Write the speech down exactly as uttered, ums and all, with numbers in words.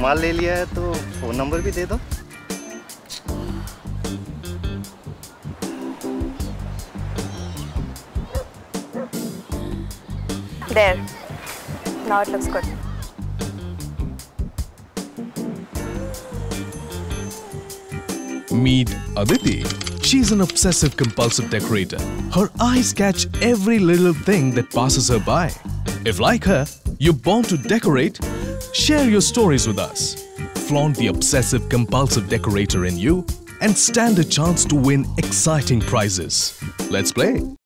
माल ले लिया है तो फोन नंबर भी दे दो। There. Now it looks good. Meet Aditi. She's an obsessive compulsive decorator. Her eyes catch every little thing that passes her by. If like her, you're born to decorate, share your stories with us. Flaunt the obsessive compulsive decorator in you and stand a chance to win exciting prizes. Let's play.